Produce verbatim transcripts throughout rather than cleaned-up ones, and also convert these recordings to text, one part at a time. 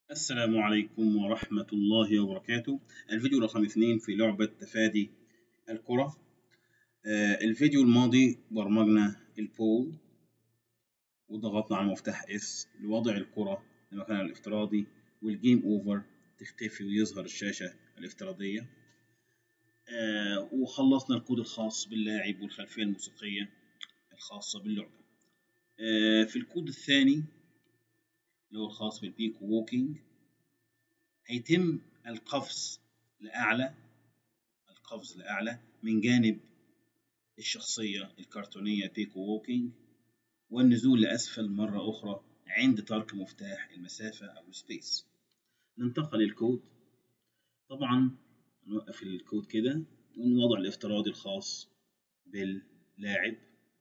السلام عليكم ورحمة الله وبركاته. الفيديو رقم اثنين في لعبة تفادي الكرة. آه الفيديو الماضي برمجنا البول وضغطنا على مفتاح اس لوضع الكرة لمكانها الافتراضي، والجيم اوفر تختفي ويظهر الشاشة الافتراضية. آه وخلصنا الكود الخاص باللاعب والخلفية الموسيقية الخاصة باللعبة. آه في الكود الثاني اللي هو الخاص بالبيك ووكينج هيتم القفز لأعلى القفز لأعلى من جانب الشخصية الكرتونية بيكو ووكينج، والنزول لأسفل مرة أخرى عند ترك مفتاح المسافة أو السبيس. ننتقل للكود. طبعا نوقف الكود كده ونوضع الافتراضي الخاص باللاعب،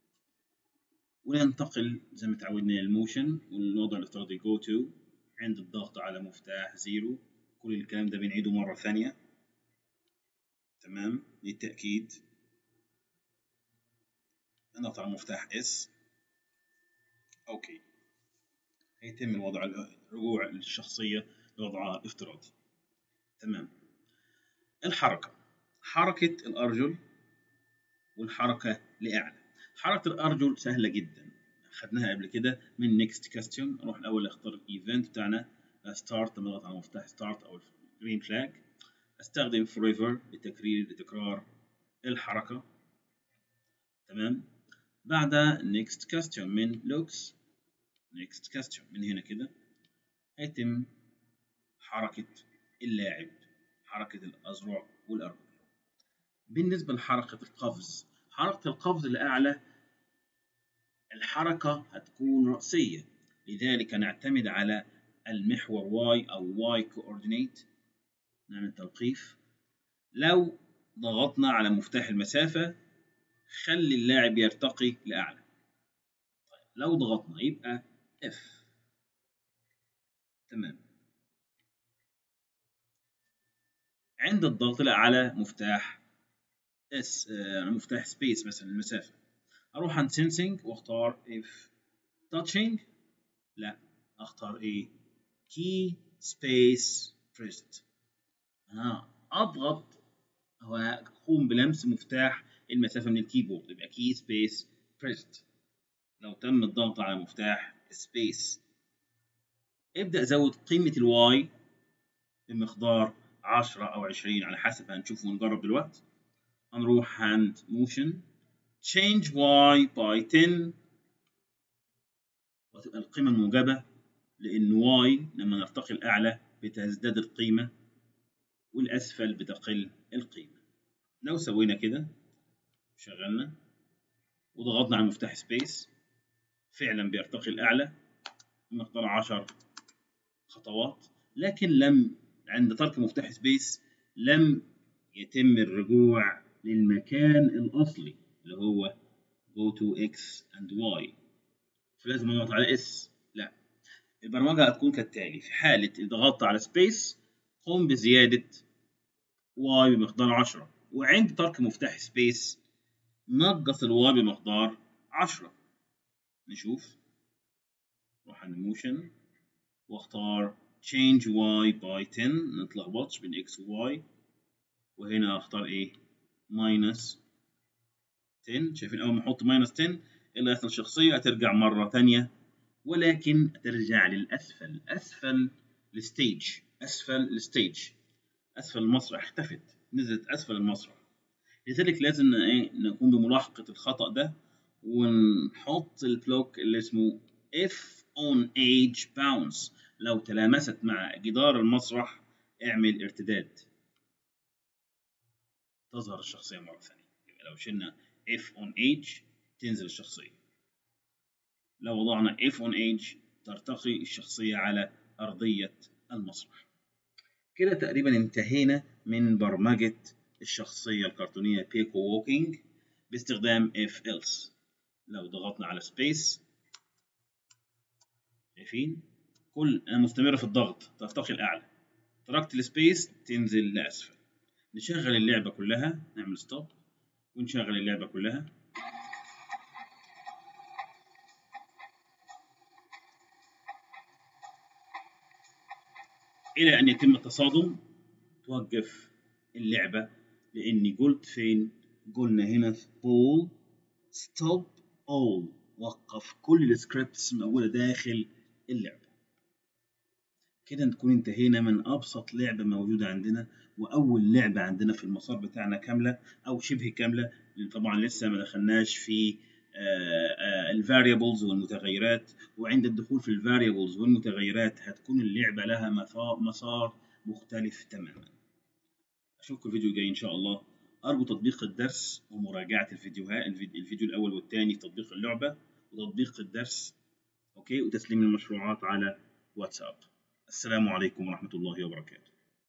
وننتقل زي ما تعودنا للموشن والوضع الافتراضي جو تو عند الضغط على مفتاح زيرو. كل الكلام ده بنعيده مرة ثانية تمام للتأكيد. نضغط على مفتاح اس اوكي. هيتم الوضع رجوع الشخصية لوضعها الافتراضي تمام. الحركة، حركة الأرجل والحركة لأعلى. حركة الأرجل سهلة جدا، خدناها قبل كده من نيكست كاستيوم. نروح الأول اختار الإيفنت بتاعنا ستارت، نضغط على مفتاح ستارت أو الجرين فلاج. استخدم فوريفر لتكرير لتكرار الحركة تمام. بعد نيكست كاستيوم من لوكس، نيكست كاستيوم من هنا كده هيتم حركة اللاعب، حركة الأذرع والأرجل. بالنسبة لحركة القفز، حركة القفز الأعلى الحركة هتكون رأسية، لذلك نعتمد على المحور Y أو Y coordinate. نعمل توقيف. لو ضغطنا على مفتاح المسافة خلي اللاعب يرتقي لأعلى. لو ضغطنا يبقى F تمام. عند الضغط على مفتاح اس آه مفتاح سبيس مثلا المسافة، اروح عند سينسينج واختار اف تاتشنج، لا اختار ايه كي سبيس بريست. اه اضغط واقوم بلمس مفتاح المسافة من الكيبورد، يبقى كي سبيس بريست. لو تم الضغط على مفتاح سبيس ابدأ زود قيمة الواي بمقدار عشرة أو عشرين على حسب، هنشوف ونجرب دلوقتي. هنروح عند موشن change y by ten وتبقى القيمة الموجبة، لأن y لما نرتقي الأعلى بتزداد القيمة والأسفل بتقل القيمة. لو سوينا كده شغلنا وضغطنا على مفتاح سبيس فعلا بيرتقي الأعلى بمقدار عشر خطوات، لكن لم عند ترك مفتاح سبيس لم يتم الرجوع للمكان الأصلي اللي هو go to x and y، فلازم نضغط على اس. لا، البرمجة هتكون كالتالي: في حالة الضغط على سبيس قم بزيادة y بمقدار عشرة، وعند ترك مفتاح سبيس نقص الواي بمقدار عشرة. نشوف، روح عند موشن واختار change y by ten، نتلخبطش بين x و y، وهنا اختار ايه minus عشرة. شايفين اول ما احط minus عشرة اللي هيحصل الشخصية هترجع مرة تانية، ولكن ترجع للأسفل، أسفل الستيج، أسفل الستيج، أسفل المسرح، اختفت نزلت أسفل المسرح. لذلك لازم إيه نقوم بملاحقة الخطأ ده ونحط البلوك اللي اسمه if on edge bounce. لو تلامست مع جدار المسرح اعمل ارتداد تظهر الشخصية مرة ثانية. لو شلنا if on edge تنزل الشخصية، لو وضعنا if on edge ترتقي الشخصية على أرضية المسرح. كده تقريبا انتهينا من برمجة الشخصية الكرتونية بيكو ووكينج باستخدام if else. لو ضغطنا على space شايفين كل أنا مستمرة في الضغط ترتقي الأعلى، تركت السبيس تنزل لأسفل. نشغل اللعبة كلها، نعمل ستوب ونشغل اللعبة كلها. إلى أن يتم التصادم توقف اللعبة، لأني قلت فين؟ قلنا هنا في بول stop all، وقف كل السكريبتس موجودة داخل اللعبة. كده نكون انتهينا من أبسط لعبة موجودة عندنا، وأول لعبة عندنا في المسار بتاعنا كاملة أو شبه كاملة، لأن طبعا لسه ما دخلناش في الفاريبلز والمتغيرات. وعند الدخول في الفاريبلز والمتغيرات هتكون اللعبة لها مسار مختلف تماما. أشوفكم الفيديو الجاي إن شاء الله. أرجو تطبيق الدرس ومراجعة الفيديوهات، الفيديو الأول والثاني تطبيق اللعبة وتطبيق الدرس، أوكي، وتسليم المشروعات على واتساب. السلام عليكم ورحمة الله وبركاته.